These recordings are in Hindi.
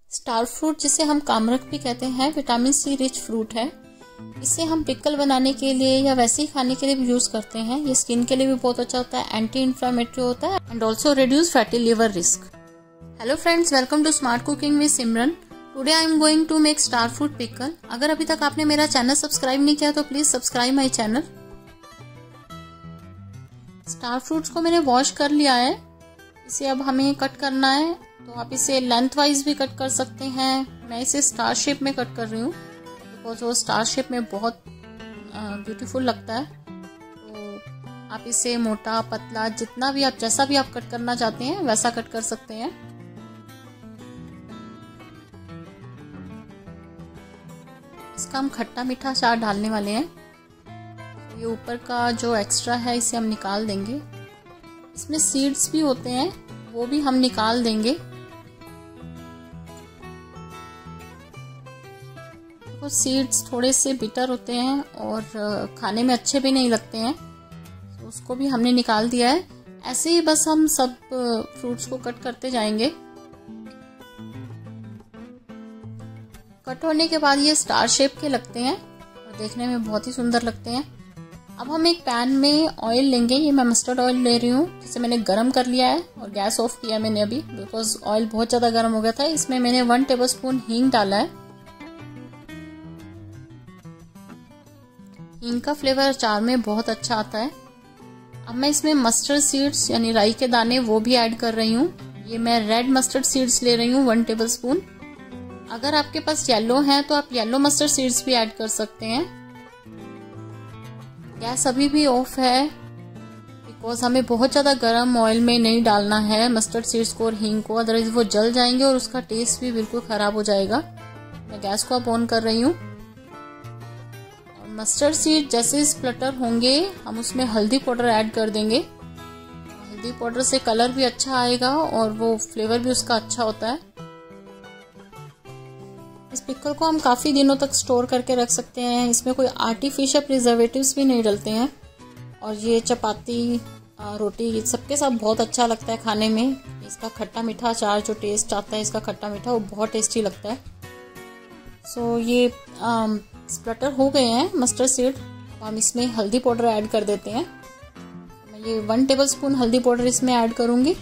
स्टार फ्रूट, जिसे हम कामरक भी कहते हैं, विटामिन सी रिच फ्रूट है। इसे हम पिकल बनाने के लिए या वैसे ही खाने के लिए भी यूज करते हैं। ये स्किन के लिए भी बहुत अच्छा होता है, एंटी इन्फ्लेमेटरी होता है and also reduce fatty liver risk. Hello friends, welcome to smart cooking with Simran. Today I am going to make star fruit pickle. अगर अभी तक आपने मेरा चैनल सब्सक्राइब नहीं किया तो please subscribe my channel. Star fruits को मैंने वॉश कर लिया है। इसे अब हमें कट करना है, तो आप इसे लेंथ वाइज भी कट कर सकते हैं। मैं इसे स्टार शेप में कट कर रही हूँ बिकॉज वो स्टार शेप में बहुत ब्यूटीफुल लगता है। तो आप इसे मोटा पतला जितना भी आप जैसा भी आप कट करना चाहते हैं वैसा कट कर सकते हैं। इसका हम खट्टा मीठा अचार डालने वाले हैं। ये ऊपर का जो एक्स्ट्रा है इसे हम निकाल देंगे। इसमें सीड्स भी होते हैं, वो भी हम निकाल देंगे। तो सीड्स थोड़े से बिटर होते हैं और खाने में अच्छे भी नहीं लगते हैं, तो उसको भी हमने निकाल दिया है। ऐसे ही बस हम सब फ्रूट्स को कट करते जाएंगे। कट होने के बाद ये स्टार शेप के लगते हैं और देखने में बहुत ही सुंदर लगते हैं। अब हम एक पैन में ऑयल लेंगे। ये मैं मस्टर्ड ऑयल ले रही हूँ, जिसे मैंने गरम कर लिया है और गैस ऑफ किया मैंने अभी बिकॉज ऑयल बहुत ज़्यादा गर्म हो गया था। इसमें मैंने 1 टेबलस्पून हींग डाला है। हींग का फ्लेवर अचार में बहुत अच्छा आता है। अब मैं इसमें मस्टर्ड सीड्स यानी राई के दाने वो भी ऐड कर रही हूँ। ये मैं रेड मस्टर्ड सीड्स ले रही हूँ 1 टेबलस्पून। अगर आपके पास येलो है तो आप येलो मस्टर्ड सीड्स भी ऐड कर सकते हैं। गैस अभी भी ऑफ है बिकॉज हमें बहुत ज़्यादा गर्म ऑयल में नहीं डालना है मस्टर्ड सीड्स को और हींग को, अदरवाइज वो जल जाएंगे और उसका टेस्ट भी बिल्कुल ख़राब हो जाएगा। मैं गैस को अब ऑन कर रही हूँ। मस्टर्ड सीड जैसे स्प्लटर होंगे हम उसमें हल्दी पाउडर ऐड कर देंगे। हल्दी पाउडर से कलर भी अच्छा आएगा और वो फ्लेवर भी उसका अच्छा होता है। इस पिकल को हम काफ़ी दिनों तक स्टोर करके रख सकते हैं। इसमें कोई आर्टिफिशियल प्रिजर्वेटिव्स भी नहीं डलते हैं और ये चपाती रोटी सबके साथ बहुत अच्छा लगता है खाने में। इसका खट्टा मीठा अचार जो टेस्ट आता है इसका खट्टा मीठा, वो बहुत टेस्टी लगता है। सो ये स्प्लटर हो गए हैं मस्टर्ड सीड। हम इसमें हल्दी पाउडर ऐड कर देते हैं। मैं ये 1 टेबलस्पून हल्दी पाउडर इसमें ऐड करूंगी।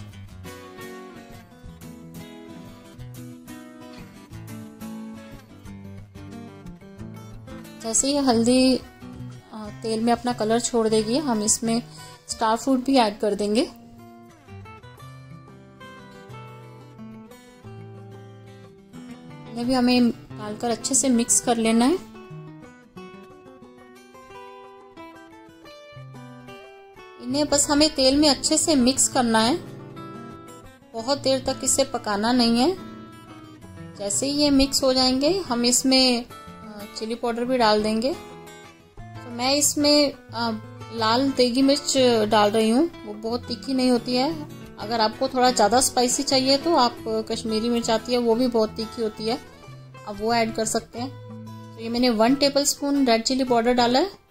जैसे ये हल्दी तेल में अपना कलर छोड़ देगी हम इसमें स्टार फ्रूट भी ऐड कर देंगे। इन्हें भी हमें डालकर अच्छे से मिक्स कर लेना है। इन्हें बस हमें तेल में अच्छे से मिक्स करना है, बहुत देर तक इसे पकाना नहीं है। जैसे ही ये मिक्स हो जाएंगे हम इसमें चिली पाउडर भी डाल देंगे। तो मैं इसमें लाल देगी मिर्च डाल रही हूँ, वो बहुत तीखी नहीं होती है। अगर आपको थोड़ा ज़्यादा स्पाइसी चाहिए तो आप कश्मीरी मिर्च आती है वो भी बहुत तीखी होती है, आप वो ऐड कर सकते हैं। तो ये मैंने 1 टेबलस्पून रेड चिली पाउडर डाला है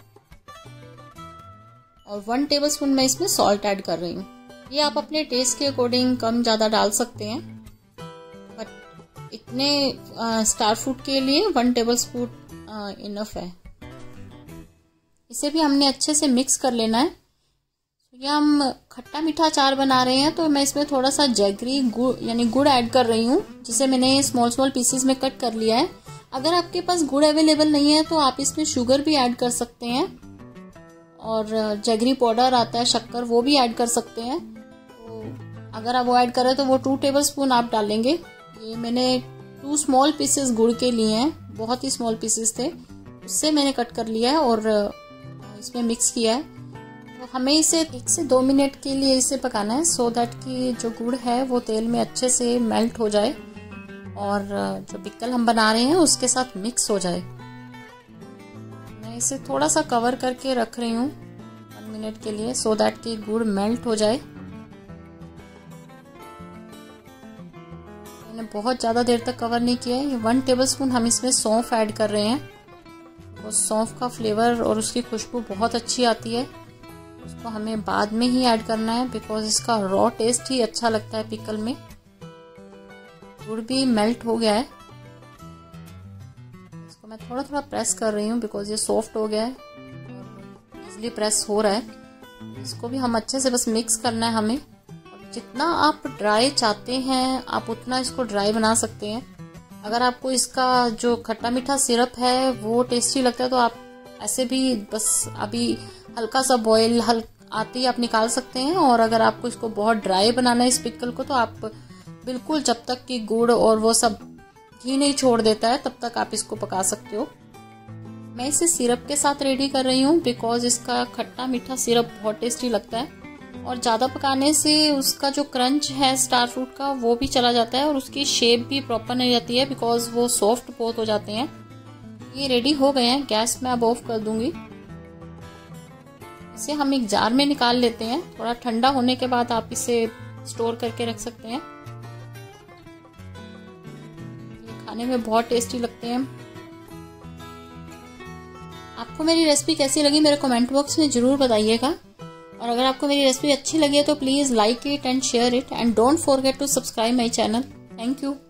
और 1 टेबलस्पून मैं इसमें सॉल्ट ऐड कर रही हूँ। ये आप अपने टेस्ट के अकॉर्डिंग कम ज़्यादा डाल सकते हैं, बट इतने स्टार फ्रूट के लिए 1 टेबलस्पून इनफ है। इसे भी हमने अच्छे से मिक्स कर लेना है। ये हम खट्टा मीठा अचार बना रहे हैं तो मैं इसमें थोड़ा सा जैगरी गुड़ यानी गुड़ ऐड कर रही हूँ, जिसे मैंने स्मॉल स्मॉल पीसेस में कट कर लिया है। अगर आपके पास गुड़ अवेलेबल नहीं है तो आप इसमें शुगर भी ऐड कर सकते हैं और जैगरी पाउडर आता है शक्कर, वो भी ऐड कर सकते हैं। तो अगर आप वो ऐड कर रहे हैं तो वो 2 टेबलस्पून आप डालेंगे। ये मैंने 2 स्मॉल पीसेस गुड़ के लिए हैं, बहुत ही स्मॉल पीसेस थे, उससे मैंने कट कर लिया है और इसमें मिक्स किया है। तो हमें इसे 1 से 2 मिनट के लिए इसे पकाना है सो दैट कि जो गुड़ है वो तेल में अच्छे से मेल्ट हो जाए और जो पिकल हम बना रहे हैं उसके साथ मिक्स हो जाए। मैं इसे थोड़ा सा कवर करके रख रही हूँ 1 मिनट के लिए सो दैट कि गुड़ मेल्ट हो जाए। मैंने बहुत ज़्यादा देर तक कवर नहीं किया है। 1 टेबलस्पून हम इसमें सौंफ ऐड कर रहे हैं। तो सौंफ का फ्लेवर और उसकी खुशबू बहुत अच्छी आती है। उसको हमें बाद में ही ऐड करना है बिकॉज इसका रॉ टेस्ट ही अच्छा लगता है पिकल में। गुड़ भी मेल्ट हो गया है। इसको मैं थोड़ा थोड़ा प्रेस कर रही हूँ बिकॉज ये सॉफ्ट हो गया है और इजीली प्रेस हो रहा है। इसको भी हम अच्छे से बस मिक्स करना है हमें। जितना आप ड्राई चाहते हैं आप उतना इसको ड्राई बना सकते हैं। अगर आपको इसका जो खट्टा मीठा सिरप है वो टेस्टी लगता है तो आप ऐसे भी बस अभी हल्का सा बॉयल आते ही आप निकाल सकते हैं। और अगर आपको इसको बहुत ड्राई बनाना है इस पिकल को तो आप बिल्कुल जब तक कि गुड़ और वो सब घी नहीं छोड़ देता है तब तक आप इसको पका सकते हो। मैं इसे सिरप के साथ रेडी कर रही हूँ बिकॉज इसका खट्टा मीठा सिरप बहुत टेस्टी लगता है और ज़्यादा पकाने से उसका जो क्रंच है स्टार फ्रूट का वो भी चला जाता है और उसकी शेप भी प्रॉपर नहीं रहती है बिकॉज वो सॉफ्ट बहुत हो जाते हैं। ये रेडी हो गए हैं, गैस मैं अब ऑफ कर दूंगी। इसे हम एक जार में निकाल लेते हैं। थोड़ा ठंडा होने के बाद आप इसे स्टोर करके रख सकते हैं। ये खाने में बहुत टेस्टी लगते हैं। आपको मेरी रेसिपी कैसी लगी मेरे कमेंट बॉक्स में जरूर बताइएगा और अगर आपको मेरी रेसिपी अच्छी लगी है तो please like it and share it and don't forget to subscribe my channel. Thank you.